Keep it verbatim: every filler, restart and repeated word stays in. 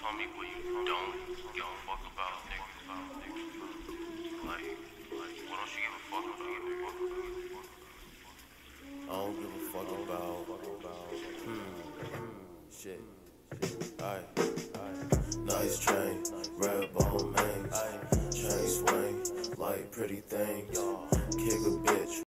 from me, but you don't give a fuck about niggas. Like, like, what don't you give a fuck about? I don't give a fuck about, hmm, shit. Aye, nice chain, red bone mains, chain swing, like pretty things.